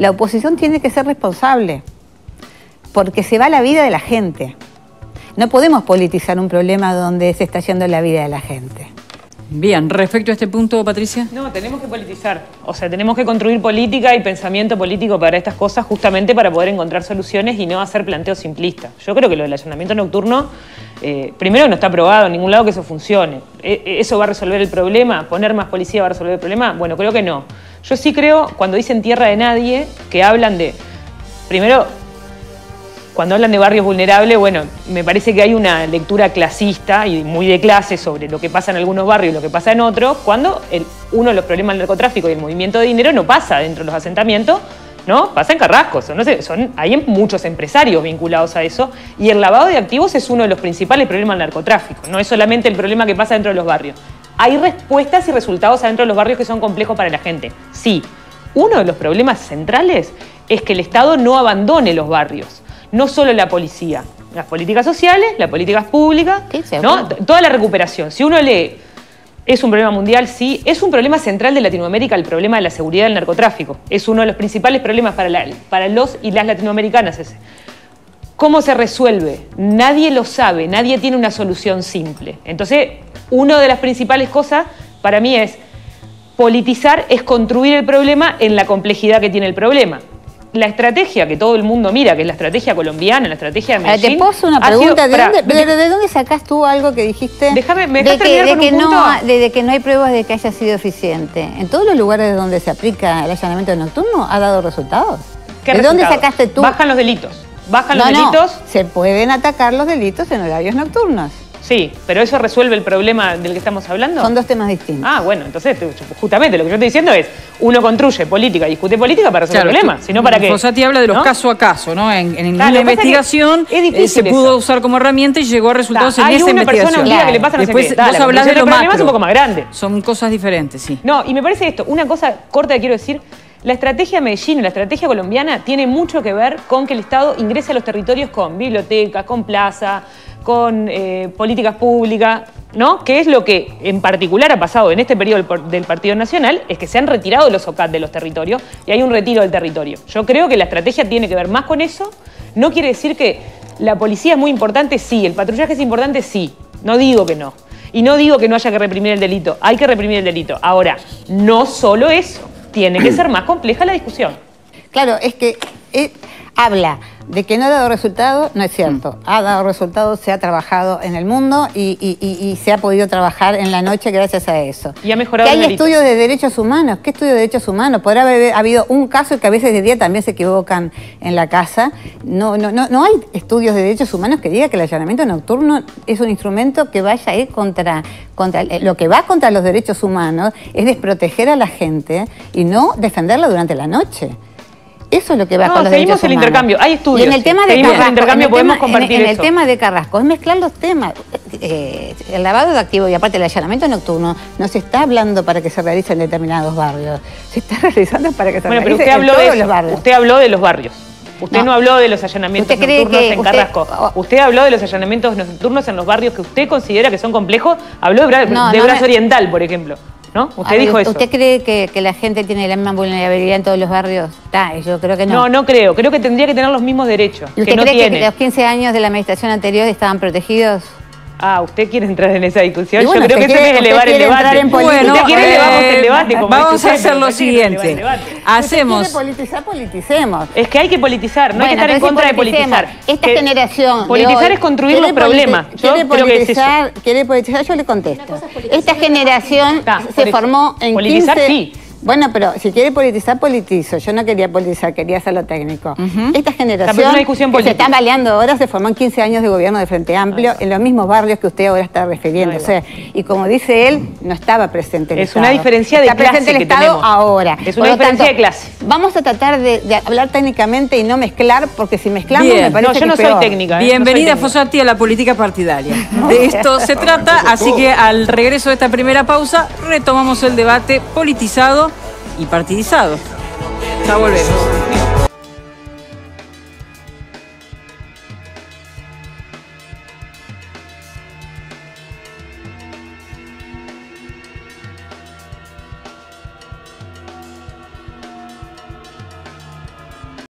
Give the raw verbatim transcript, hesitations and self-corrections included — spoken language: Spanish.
La oposición tiene que ser responsable, porque se va la vida de la gente. No podemos politizar un problema donde se está yendo la vida de la gente. Bien, respecto a este punto, Patricia. No, tenemos que politizar. O sea, tenemos que construir política y pensamiento político para estas cosas justamente para poder encontrar soluciones y no hacer planteos simplistas. Yo creo que lo del allanamiento nocturno, eh, primero no está aprobado en ningún lado que eso funcione. E ¿Eso va a resolver el problema? ¿Poner más policía va a resolver el problema? Bueno, creo que no. Yo sí creo, cuando dicen tierra de nadie, que hablan de... Primero, cuando hablan de barrios vulnerables, bueno, me parece que hay una lectura clasista y muy de clase sobre lo que pasa en algunos barrios y lo que pasa en otros, cuando el, uno de los problemas del narcotráfico y el movimiento de dinero no pasa dentro de los asentamientos, ¿no? Pasa en Carrasco. Son, no sé, son, hay muchos empresarios vinculados a eso y el lavado de activos es uno de los principales problemas del narcotráfico. No es solamente el problema que pasa dentro de los barrios. Hay respuestas y resultados adentro de los barrios que son complejos para la gente. Sí, uno de los problemas centrales es que el Estado no abandone los barrios. No solo la policía, las políticas sociales, las políticas públicas, sí, ¿no? Toda la recuperación. Si uno lee, es un problema mundial, sí, es un problema central de Latinoamérica, el problema de la seguridad del narcotráfico. Es uno de los principales problemas para, la, para los y las latinoamericanas ese. ¿Cómo se resuelve? Nadie lo sabe, nadie tiene una solución simple. Entonces, una de las principales cosas para mí es politizar, es construir el problema en la complejidad que tiene el problema. La estrategia que todo el mundo mira, que es la estrategia colombiana, la estrategia de Medellín... Te puedo una pregunta, ¿de, para, dónde, de, ¿de dónde sacás tú algo que dijiste? Déjame, ¿me dejas de que, de, con que un punto? No, de, de que no hay pruebas de que haya sido eficiente. ¿En todos los lugares donde se aplica el allanamiento nocturno ha dado resultados? ¿Qué ¿De resultado? dónde sacaste tú? Bajan los delitos. Bajan no, los delitos. No, se pueden atacar los delitos en horarios nocturnos. Sí, pero ¿eso resuelve el problema del que estamos hablando? Son dos temas distintos. Ah, bueno, entonces justamente lo que yo estoy diciendo es uno construye política y discute política para resolver claro, problemas, sino para que... Fossati habla de los ¿no? caso a caso, ¿no? En, en claro, una investigación eh, se pudo eso. usar como herramienta y llegó a resultados da, en esa investigación. Hay una persona claro. que le pasa no Después sé vos da, hablás de lo macro. Es un poco más grande. Son cosas diferentes, sí. No, y me parece esto, una cosa corta que quiero decir, la estrategia de Medellín y la estrategia colombiana tiene mucho que ver con que el Estado ingrese a los territorios con bibliotecas, con plaza, con eh, políticas públicas, ¿no? Que es lo que en particular ha pasado en este periodo del Partido Nacional, es que se han retirado los O C A T de los territorios y hay un retiro del territorio. Yo creo que la estrategia tiene que ver más con eso. No quiere decir que la policía es muy importante, sí. El patrullaje es importante, sí. No digo que no. Y no digo que no haya que reprimir el delito. Hay que reprimir el delito. Ahora, no solo eso. Tiene que ser más compleja la discusión. Claro, es que eh, habla de que no ha dado resultados, no es cierto. Ha dado resultados, se ha trabajado en el mundo y, y, y, y se ha podido trabajar en la noche gracias a eso. Y ha mejorado que hay el delito. Estudios de derechos humanos. ¿Qué estudio de derechos humanos? Podrá haber habido un caso que a veces de día también se equivocan en la casa. No, no, no, no hay estudios de derechos humanos que diga que el allanamiento nocturno es un instrumento que vaya a ir contra, contra... Lo que va contra los derechos humanos es desproteger a la gente y no defenderla durante la noche. Eso es lo que va no, con los derechos seguimos el humanos. intercambio, hay estudios. Y en el tema de seguimos Carrasco, el intercambio, en el podemos tema, compartir en, en eso. el tema de Carrasco, es mezclar los temas. Eh, el lavado de activos y aparte el allanamiento nocturno no se está hablando para que se realice en determinados barrios. Se está realizando para que se bueno, realice pero usted en habló todos de los barrios. Usted habló de los barrios. Usted no, no habló de los allanamientos nocturnos en usted, Carrasco. Usted habló de los allanamientos nocturnos en los barrios que usted considera que son complejos. Habló de, Bra no, de no Brazo me... Oriental, por ejemplo. ¿No? Usted ver, dijo eso. ¿Usted cree que, que la gente tiene la misma vulnerabilidad en todos los barrios? Ah, yo creo que no. No, no creo. Creo que tendría que tener los mismos derechos. ¿Y usted que no cree tiene. que los quince años de la administración anterior estaban protegidos? Ah, ¿usted quiere entrar en esa discusión? Bueno, yo creo que quiere, eso es elevar el debate. En bueno, si quiere, eh, elevamos el debate. Como vamos a hacer lo usted, siguiente. Hacemos... Si quiere politizar, politicemos. Es que hay que politizar, no bueno, hay que estar en contra de politizar. Esta que generación Politizar hoy, es construir los problemas. Yo quiere creo que es eso. Quiere politizar, yo le contesto. Esta generación Está, se formó en politizar, quince... sí. Bueno, pero si quiere politizar, politizo. Yo no quería politizar, quería hacerlo técnico. Uh-huh. Esta generación Está, una discusión que se está baleando ahora se formó en quince años de gobierno de Frente Amplio, ah, en los mismos barrios que usted ahora está refiriéndose. Ah, y como dice él, no estaba presente el es Estado. Es una diferencia de está clase presente el que Estado tenemos. ahora. Es una diferencia tanto, de clase. Vamos a tratar de, de hablar técnicamente y no mezclar, porque si mezclamos Bien. me parece no, yo no que soy peor. técnica. ¿eh? Bienvenida, no soy Fossati, a la política partidaria. De esto se trata, así que al regreso de esta primera pausa retomamos el debate politizado y partidizado. Ya volvemos.